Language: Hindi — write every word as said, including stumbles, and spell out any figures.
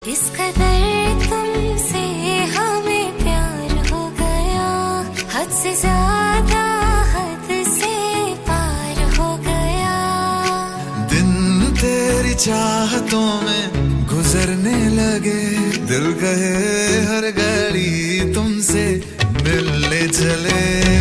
इस कदर तुमसे हमें प्यार हो गया, हद से ज्यादा हद से पार हो गया। दिन तेरी चाहतों में गुजरने लगे, दिल कहे हर घड़ी तुमसे मिलने चले।